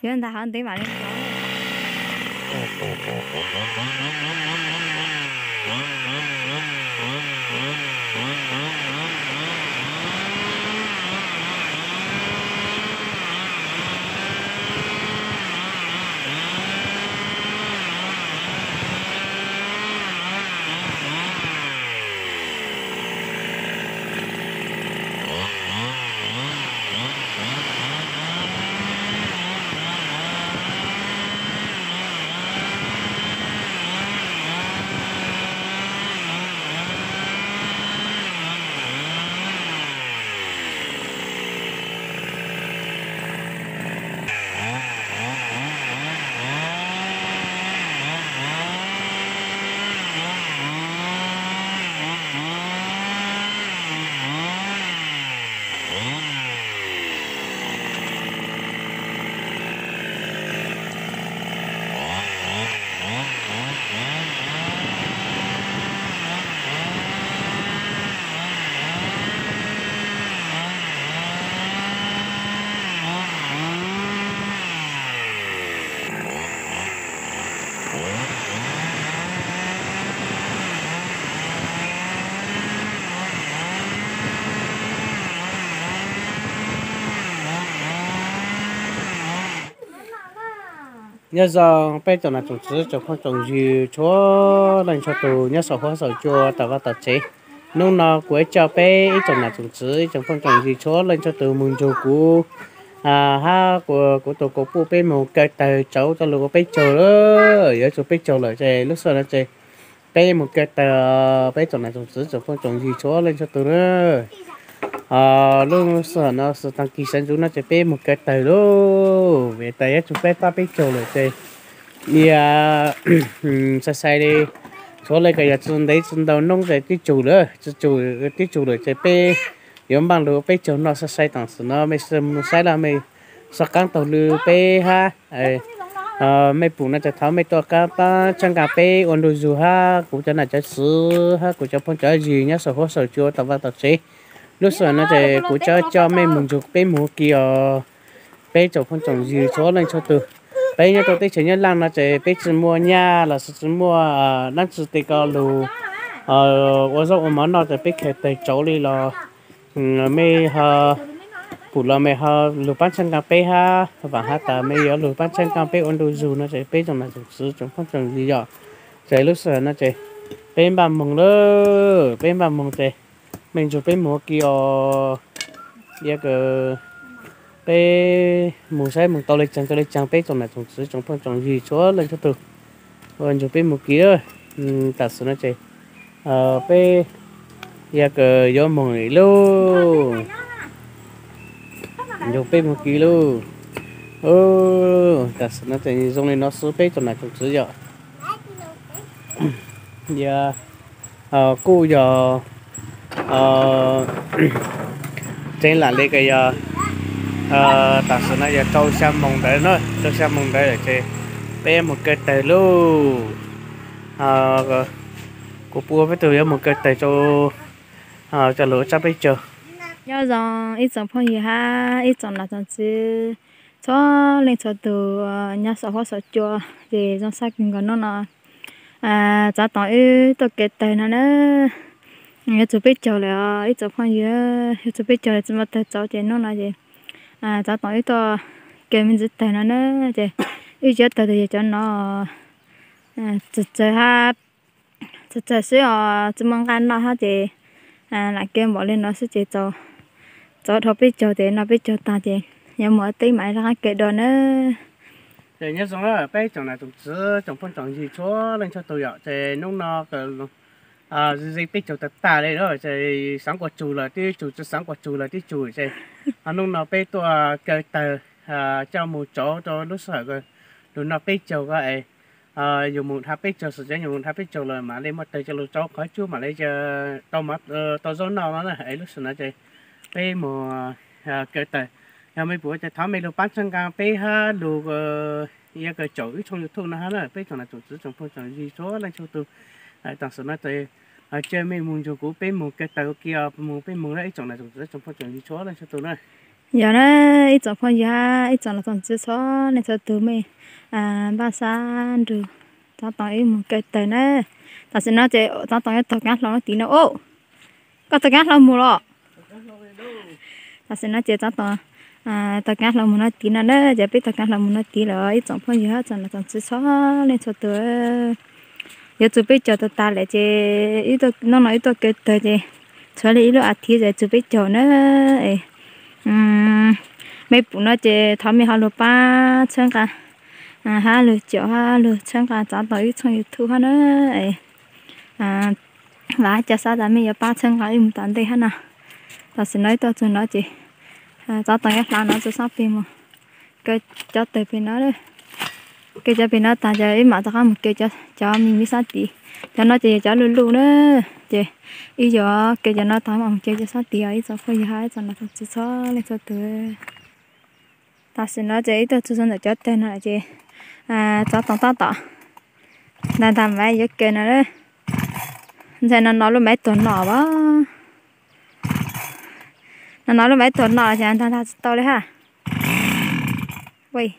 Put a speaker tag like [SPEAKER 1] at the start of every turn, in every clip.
[SPEAKER 1] hiện tại hắn tí mà lên
[SPEAKER 2] nhớ giờ bây giờ là chủ sử cho con trồng gì chúa lên cho tù nhớ sổ hoa sổ chua tao vào tao chế nông nó cuối cho bé ít trồng là chủ sử cho con trồng gì chúa lên cho tù mùng chùa cũ ha của tụ của phụ bé một cái tờ cháu cho lũ bé trâu đó giờ chú bé trâu lại chơi lúc sau nó chơi bé một cái tờ bé trồng là chủ sử cho con trồng gì chúa lên cho tù đó lúc sau nó sẽ tăng kỳ sinh chúng nó chơi bé một cái tờ đó về tờ chú bé ta bé trâu lại chơi sai sai đi số lại cái chân đấy chân đầu nông cái chủ nữa cái chủ rồi cái pe yếm bằng lúa pe chỗ nó sai sai tảng sự nó mới sai là mới sắc căng tàu lúa pe ha mấy phụ nóจะtháo mấy to cá ba chân cà pe ôn đồ dù ha cũng cho là cho sữa ha cũng cho phong cho gì nhá sầu hoa sầu chua tàu vào tàu chế lúc sau nóจะcũng cho mấy mùng chuột pe mùng kia pe chỗ phong trồng gì số lên cho từ bây giờ tôi thấy chỉ nhận lăng là chỉ biết chỉ mua nhà là chỉ mua năng chỉ tiền cao lù ở trong mà nó chỉ biết cái tiền chỗ đi là mấy phụ là mấy lù bán chân cà phê ha và ha ta mấy ở lù bán chân cà phê ôn đồ dù nó chỉ biết trong là chỉ trong phong trào gì vậy chỉ lúc sau nó chỉ bên bàn mông đó bên bàn mông chỉ mình chụp bên mua kia giờ cái bé mù sai mù tàu lịch chẳng bé trong này trong xứ trong phong trong gì chúa lên cho từ còn chụp bé mù kia đặt xuống nó chơi bé giờ cái gió mùi luôn chụp bé mù kia luôn đặt xuống nó chơi trong này nó số bé trong này trong xứ giờ giờ cô giờ trên là lấy cái ta sẽ nói là trâu xem mông đấy nữa trâu xem mông đấy là chơi bé một cái tay luôn cô bua với tôi một cái tay cho lửa cho bây giờ
[SPEAKER 1] nhớ rằng ít dòng phong gì ha ít dòng là dòng chứ cho lên cho từ nhà sổ hoa sổ chua thì dòng sắc còn nó giá tỏi tôi cái tay nó nữa nhớ chụp biết chờ là ít dòng phong gì á chụp biết chờ là chỉ một tay cháu thì nó là gì cháu nói to cái mình dịch tay nó nữa chứ ít chết tay thì cho nó chật chật ha chật chật xíu chỉ mong ăn nó ha thì lại kêu bỏ lên nó sẽ chỉ cho thôi biết cho thì nó biết cho ta thì nhưng mà tí mãi ra cái đó nữa
[SPEAKER 2] thì nhớ xong đó bé chồng này chồng sữa chồng phân chồng gì chúa lên cho tôi ạ thì nông nó cái gì biết chồng ta đây đó thì sáng quả chủ là tí chủ cho sáng quả chủ là tí chủ thì nông nó bé tôi cái tờ cho một chỗ cho lúc sợ rồi rồi nó biết chồng cái dùng một hạt biết chồng sử dụng dùng một hạt biết chồng là mà lên mất tay cho lúc cháu khỏi chú mà lấy cho tao mất tao gió nào nó là ấy lúc sợ nó chơi bé mà cái tờ nhà mấy bữa cho tháo mấy đồ bán chân cà phê ha đồ cái chỗ trong youtube nó ha là bé chồng là chủ sử trong phong trào gì số lên cho tôi tặng số nó chơi chơi mấy mùng cho cũ bé mùng cái tàu kia mùng bé mùng đấy chồng là chủ sử trong phong trào gì số lên cho tôi này
[SPEAKER 1] giờ nó ít chọn phong ya ít chọn là chọn chữ số nên cho tụi mình ba san được cho tao ít một cái tên nữa ta sẽ nói chơi cho tao ít tao ngắt nó tí nữa ô có tao ngắt nó mua rồi ta sẽ nói chơi cho tao tao ngắt nó mua nó tí nữa đó giờ biết tao ngắt nó mua nó tí rồi ít chọn phong ya chọn là chọn chữ số nên cho tụi giờ tụi biết cho tao ta lại chơi ít tao nó nói ít tao cái tên chơi cho lấy ít lo ăn thì giờ tụi biết cho nữa mấy bữa nó chơi thằng mình học lớp ba chẳng cả ha lừa chợ ha lừa chẳng cả trả tới trong YouTube ha nữa và cho sao đã mình ba chẳng cả im tận đây ha nè ta sẽ nói tôi cho nó chị trả tới cái nó cho sắp phim mà cái cho tới bên nó đấy cái cho bên nó ta cho ấy mà ta không cái cho mình biết sao tí cho nó chị cho luôn luôn nữa chị ý giờ cái cho nó thằng mà chơi cho sao tí ấy cho phải hai cho nó thật sự sao lên cho từ ta sẽ nói chị tôi cho nó cho tên là chị cho tao tao đang làm vậy giúp cái này đấy giờ nó nói luôn mấy tuần nọ quá nó nói luôn mấy tuần nọ là anh ta tao đấy ha quay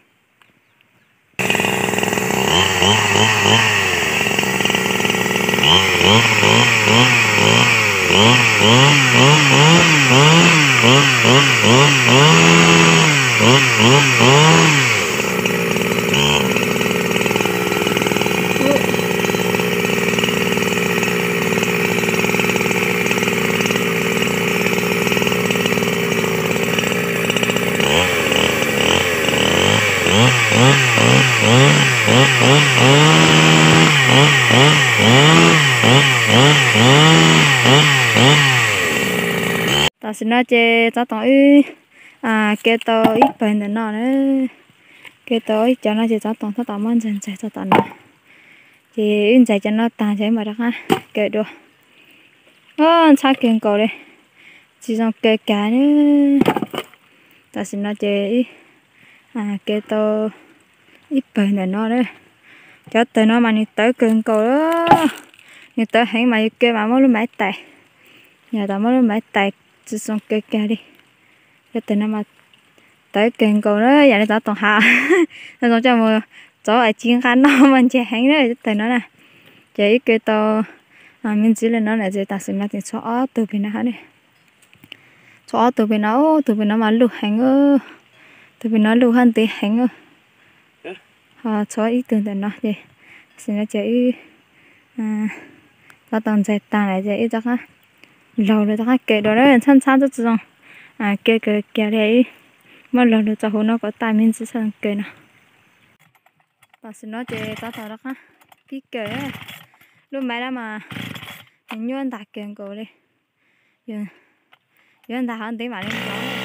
[SPEAKER 1] ta xin nói chơi cho tao cái tao ít bệnh để nó nữa cái tao ít cho nó chơi cho tao mang dần dần cho tao nữa thì in dạy cho nó tàn chơi mà đó ha cái đồ sao kiên cầu đây chỉ xong cái cá nữa ta xin nói chơi cái tao ít bệnh để nó đấy cho tới nó mà như tới kiên cầu đó như tới hãy mà cái mà mới máy tay nhà tao mới máy tay chỉ xong cái đi cái tên nó mà tới kênh cầu đó giờ này tao toàn hạ nó xong cho mà cháu ở chiến khăn nó mình chơi hãng đấy tên nó nè chơi cái tao mình chỉ là nó là chơi ta xin là thì cho từ bên nó này cho từ bên nó mà lục hãng từ bên nó lục hơn tí hãng cho ít từ tên nó thì xin là chơi tao toàn chơi ta này chơi ít chắc ha lâu rồi tao kể đó đấy chân chân cho xong kể đấy mà lâu rồi tao nó có tài mình chỉ sang kể nào tao xin nói chơi tao đó ha cái kể lúc mấy đó mà mình nhuyễn đặt kèn cổ đi nhuyễn đặt hơn tí mà đi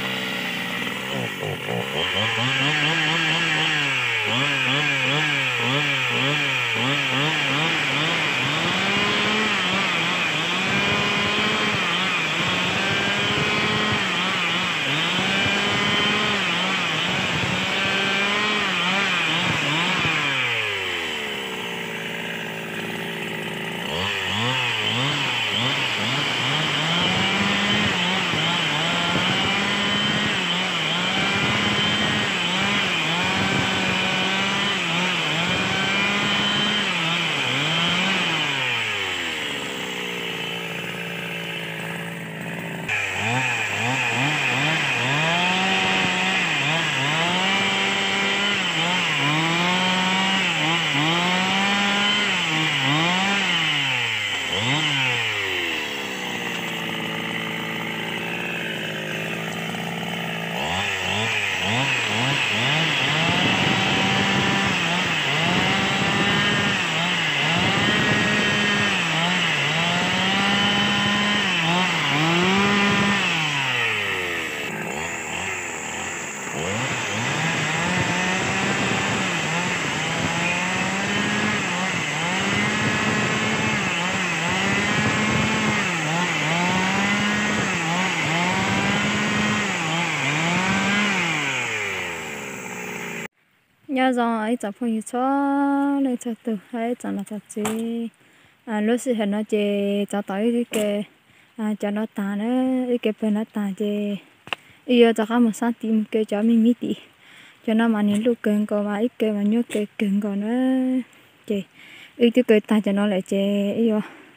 [SPEAKER 1] nhớ rằng ấy chẳng phải cho nên cho từ hay chẳng là gì lúc xưa hình nó chỉ cho tới cái cho nó tàn ấy cái bên nó tàn chỉ giờ cho các một sáng tìm cái cho mình mít đi cho nó mà những lúc cần còn mà ít cái mà nhớ cái cần còn nữa chị ít cái ta cho nó lại chị giờ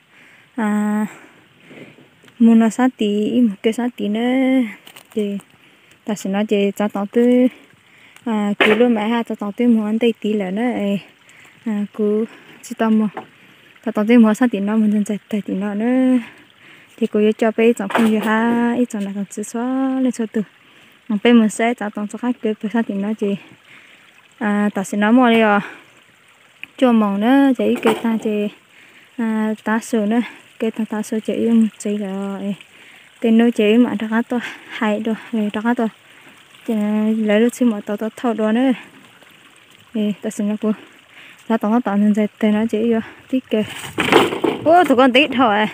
[SPEAKER 1] muốn nó sáng tí một cái sáng tí nữa chị ta sẽ nói chị cho tao tư km ha cho tao tư muốn đây tí là nữa cứ chỉ tao mà cho tao tư muốn sáng tí nó muốn dần dần tí nó nữa thì cô cho bé chọn không gì ha ít chọn là còn chỉ xóa lên số từ mà bé mình sẽ chọn chọn số khác cái bé sáng tí nó chị ta sẽ nói mua đi cho mỏng nữa chị cái ta chị ta số nữa cái ta số chị một chị là tên nó chị mà đã tôi hay rồi đã tôi lấy được xin một tàu thâu đó nữa thì ta xin nó cô ta tổng tạo nên dệt tên nó chỉ vô tí kề ô tụi con tí thôi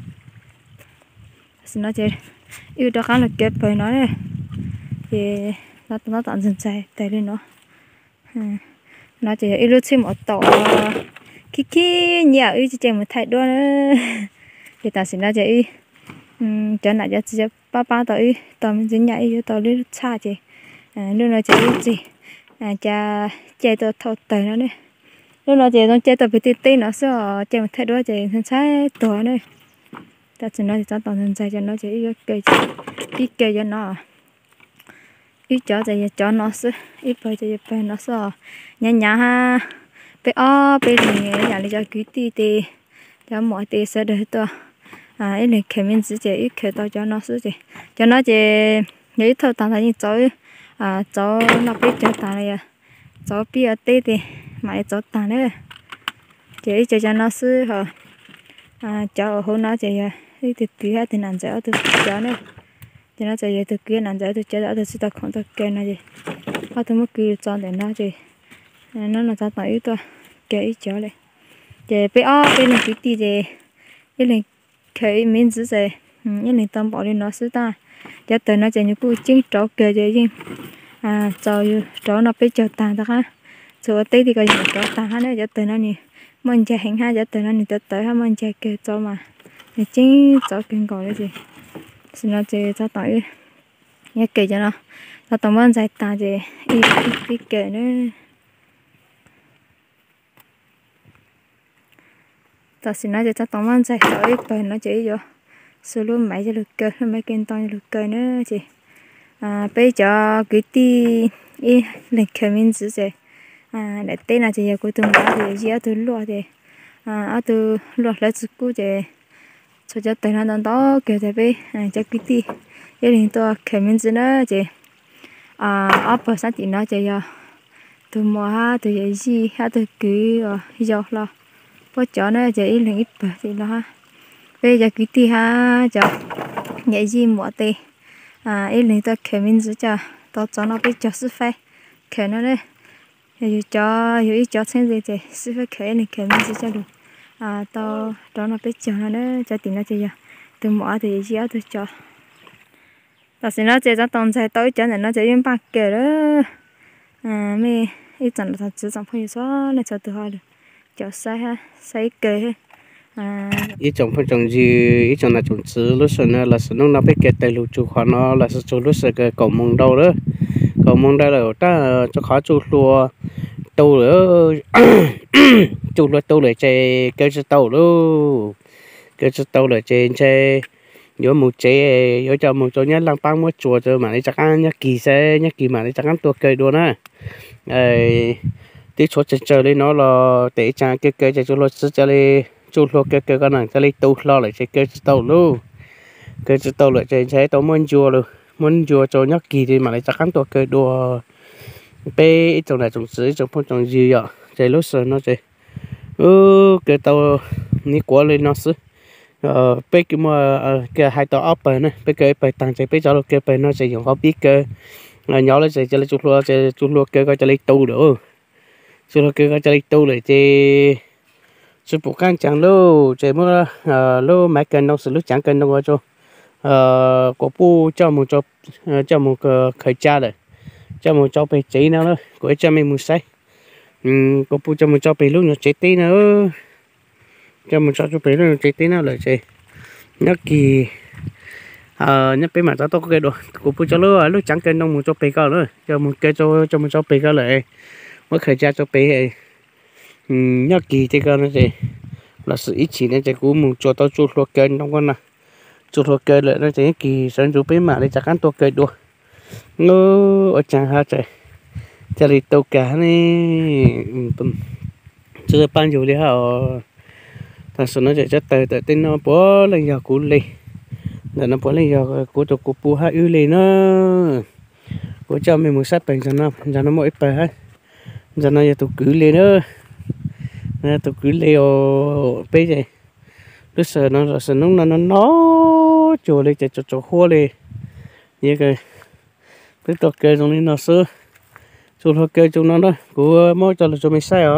[SPEAKER 1] xin nó chỉ yêu đó khá là kẹp với nó này thì ta tổng tạo nên dệt tên đi nó chỉ yêu được xin một tàu khi nhà yêu chỉ một thay đó nữa thì ta xin nó chỉ cho lại cho chị ba tới tầm dính nhảy tao đi xa chị lúc nào chị gì cha chơi tao thâu tới nó đấy lúc nào chị đang chơi tao bị tê nó sẽ chơi một thay đó chị thân sai tuổi này ta chỉ nói thì cho tao thân sai cho nó chỉ cái cây cho nó ít cho nó sẽ ít bơi nó sẽ nhả ha bé này nhà đi cho cái tì cho mọi tì sẽ được tôi ấy này khi mình chỉ ít khi tao cho nó sử cho nó chỉ lấy thâu tao thấy cháu nó biết cho tao này cháu biết ở tây thì mà cháu tao nữa chỉ cho nó sử cháu hôm nó chỉ thì cứ hết thì nằm dễ từ cháu nữa cho nó chỉ từ kia nằm dễ từ cháu đã từ sự không được kia này gì họ thôi mất cứ cho để nó gì nó là tao tao ít thôi kia ít cháu này chỉ bé bên này cái gì cái này cái mình giữ gì những này tao bỏ đi nó xứ ta cho tới nó chỉ những cái chính trâu kề gì trâu nó bị trâu tàn ta ha chỗ tây thì có những trâu tàn ha nữa cho tới nó nè mình chạy hành ha cho tới nó nè tới ha mình chạy kề trâu mà thì chính trâu kinh gọi cái gì xin nó chỉ cho tới nhớ kề cho nó cho tao mình chạy ta gì ít kề nữa ta xin nói cho tao mình chạy tới bởi nó chỉ vô số luôn máy cho được cơ mấy kênh to được cơ nữa chị bây giờ cái tí lịch khởi mình giữ gì để tên là chị cuối tuần đó thì chỉ ở từ lúa thì ở từ lúa lấy chút cú chị cho tên nó đó kiểu thế bây cho cái tí cái này tôi khởi mình giữ nữa chị ở bờ sát thì nó chị từ mùa ha từ gì ha từ cứ giờ lo bữa chó nó chị là ít bờ thì nó ha bây giờ cái tí ha cho nhảy gì mua tê ít lần tôi khởi mình giữ cho nó biết cho sức khỏe khởi nó đấy giờ cho ít cho xem gì chị sức khỏe khởi này khởi mình giữ cho được tao cho nó biết cho nó đấy cho tiền nó chị giờ từ mua thì gì ở từ cho ta sẽ nói chị cho tao chạy tới cho nên nó chạy yên bạc kề đó mẹ ít chẳng là thật sự chẳng phải số này cho từ hồi được cho sai ha sai kề
[SPEAKER 2] ít trồng phải trồng gì ít trồng là trồng chữ lúc sau nữa là sử dụng nó biết cái tài liệu chủ khoản nó là sử dụng lúc sau cái cầu mông đâu đó cầu mông đây là ta cho khó chủ lúa tàu nữa chủ lúa tàu để chơi cái tàu luôn cái tàu để chơi nhớ một chế nhớ cho một chỗ nhớ lăng băng một chùa cho mà đi chắc ăn nhớ kỳ xe nhớ kỳ mà đi chắc ăn tua cây đua nè tí chỗ chơi lên nó là để cha cái chơi cho nó sẽ lên chú lo cái này cái lấy tàu lo lại cái tàu luôn cái tàu lại chơi tàu muốn chùa cho nhóc kỳ thì mà lại chắc chắn tôi cái đùa bé trong này trong sứ trong phong trong gì vậy chơi lúc sau nó chơi cái tàu ní quá lên nó sứ bé cái mà cái hai tàu ốp này bé cái bé tăng chơi bé cho cái bé nó sẽ dùng khó biết cái nhỏ lên chơi lấy chú lo cái lấy tàu nữa chú lo cái lấy tàu lại chơi sự phụ can chẳng lâu chơi mưa lâu mấy cân đâu sự lúc chẳng cân đâu cho có pu cho một khởi cha rồi cho một cho bé chế nữa của cha mình muốn say có pu cho một cho bé lúc nó chế tí nữa cho một cho bé lúc nó chế tí nữa lại chơi nó kỳ nhớ bé mà tao cái đồ của bố cho lúc chẳng cái nông một cho bé cao nữa cho một cái cho một cho bé cao lại mới khởi ra cho bé nhớ kỳ thì cái nó gì là sự ít chỉ nên chỉ cũng một cho tao chụp lo cái nông con nè chụp lo cái lại nó chỉ kỳ sản chụp bé mà để chắc ăn tôi cái đồ nó ở chẳng ha trời cho đi tàu cá này chưa ban dù đi họ thằng số nó chạy cho tới tới tên nó bỏ lên giờ cũ đi để nó bỏ lên giờ của tụi của pu hai ư lên nó của cho mình một sát bệnh cho nó mỗi bài hết giờ nó giờ tụi cứ lên nữa nè tụi cứ lên bây giờ lúc sợ nó sợ nó chỗ lên chạy chỗ khô lên như cái cái tụi kê trong này nó sơ chỗ nó kê trong nó đó của mỗi cho là cho mình sai ạ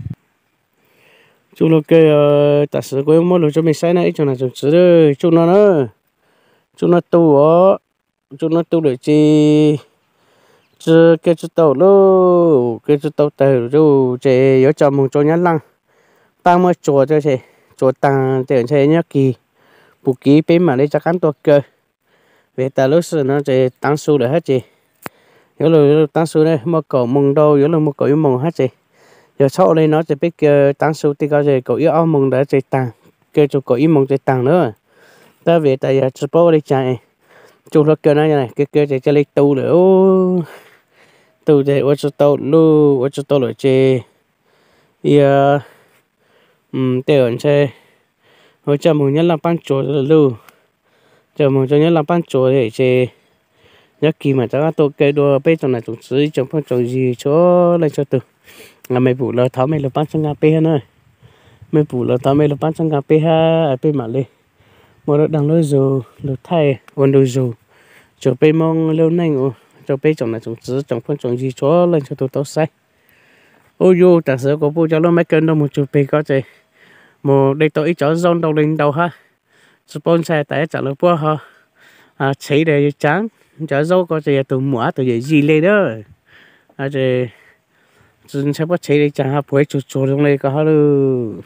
[SPEAKER 2] chỗ nó kê ta sử của mỗi lúc cho mình sai này chỗ nào chỗ sử đó chỗ nó nữa chỗ nó tu á chỗ nó tu để chi chứ cái chỗ tàu luôn cái chỗ tàu tàu rồi chỉ có cho một chỗ nhát lăng tăng mới chỗ cho chị chỗ tăng để chị nhớ kỳ bù ký bên mà lấy chắc ănตัวcơ về ta lúc xưa nó chỉ tăng số để hết chị nhớ là tăng số này mà cậu mừng đâu nhớ là một cậu yêu mừng hết chị giờ sau đây nó chỉ biết tăng số thì có gì cậu yêu ao mừng đã chỉ tăng cái chỗ cậu yêu mừng chỉ tăng nữa ta về tại giờ chụp bao đi chạy chụp được cái này cái chỉ cho lấy tu nữa tu để ở chỗ tàu lu ở chỗ tàu rồi chơi giờ tiền chơi hồi cho mình nhớ làm ban chỗ lu cho mình cho nhớ làm ban chỗ để chơi nhớ kỳ mà chắc tôi cái đồ bây giờ này chúng sử trong phong trào gì cho lên cho từ là mày bù lợn tháo mày lợn bán sang cà phê nữa mày bù lợn tháo mày lợn bán sang cà phê ha ở bên mà đi một đợt đang lôi dù lôi thay quần đôi dù cho bên mong lâu nay cho bên trong này chúng sử trong phong trào gì cho lên cho tôi tao sai ôi yo thật sự có bố cho nó mấy cân đâu một chút bên có chơi một đây tôi ít cho zone đầu lên đầu ha sponsor tại trả lời bữa ha chỉ để trắng chả dâu có gì từ mua từ gì lên đó thì chúng sẽ bắt chế đi chẳng hạn buổi chuột chuột trong này có hết luôn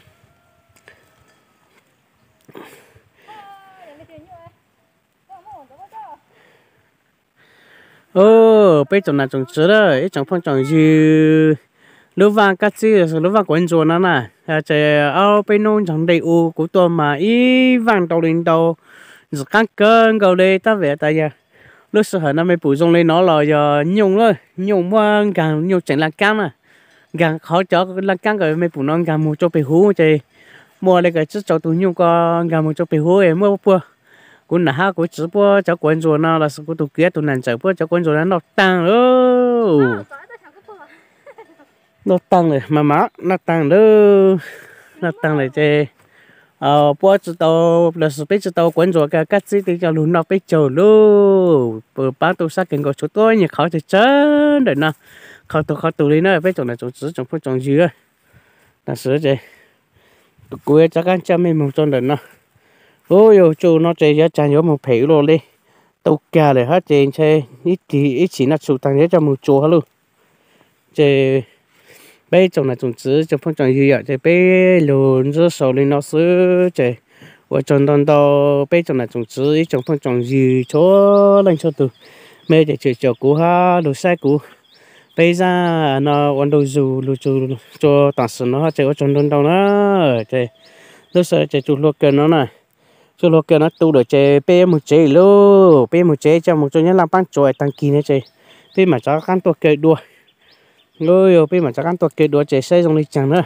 [SPEAKER 2] bây giờ là trồng sữa đó ấy chẳng phong trồng gì lúc vàng cắt gì lúc vàng quấn chuột nó nè thì bên nông chẳng đầy u của tôi mà ý vàng đầu lên đầu rồi cắt cơn cầu đây ta về tại giờ lúc sau nó mới bổ sung lên nó là giờ nhung thôi nhung qua càng nhung chỉnh là cam à càng khó cho là cam rồi mới bổ nó càng mua cho bị hú chơi mua lại cái chất cho tụi nhung con càng mua cho bị hú em mua bữa cũng là ha cũng chỉ bữa cho quần rồi nó là sự của tụi kia tụi nàng chạy bữa cho quần rồi nó tăng nữa nó tăng rồi mà má nó tăng nữa nó tăng rồi chơi bữa chỉ tao là sự biết chỉ tao quấn rồi cái cách gì thì cho luôn nó biết chờ luôn bữa bán tôi sát kinh có chỗ tôi như khó thì chán đấy nè khó tụi đi nữa biết chỗ này chỗ chữ chỗ phố chỗ gì á là sửa vậy tụi cuối chắc ăn chăm mình một trong đấy nè ôi yo chú nó chơi giá chán nhớ một phẩy luôn đi tao cả để hết trên chơi ít chỉ là chịu tăng giá cho một chỗ luôn chơi bây giờ là chúng chỉ trong phong trào gì vậy thì bây luôn rất sâu lên nó sữa chạy và trong đó đâu bây giờ là chúng chỉ trong phong trào gì cho lên cho từ mấy để chơi trò cũ ha đồ sai cũ bây giờ nó quan đồ dù đồ cho tạm sự nó chạy ở trong đó đâu nữa chạy lúc sau chạy chụp lục nó này chụp lục nó tu được chạy bây một chạy luôn bây một chạy cho một chỗ nhớ làm bán trội tăng kỳ này chạy bây mà cho căn tôi kêu đua rồi bây mà chắc ăn tuột cái đũa chế xây trong đi chẳng nữa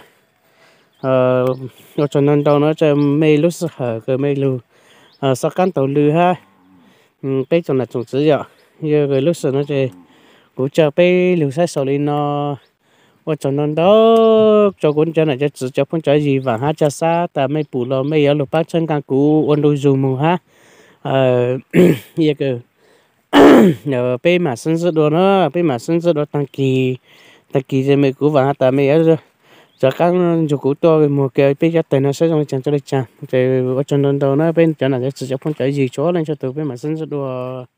[SPEAKER 2] cho nên đâu nó cho mấy lúc sợ cái mấy lúc sao căn tàu lư ha bây giờ là trồng sữa giờ giờ cái lúc sợ nó chơi cũng chờ bây lúc sai sau lên nó cho nên đó cho con chơi này cho con chơi gì và ha cho xa ta mấy bù lo mấy ở lục bát chân càng cũ ôn đôi dùng mù ha giờ cái nhờ bây mà sinh ra đồ nó bây mà sinh ra đồ tăng kỳ ta kỳ gì mấy cú vàng ta mấy ở giờ các chủ cú to một cái bây giờ tiền nó sẽ trong chẳng cho được chẳng thì ở trong đó nó bên chỗ này sẽ phong trào gì chỗ lên cho tụi bên mà sinh ra đồ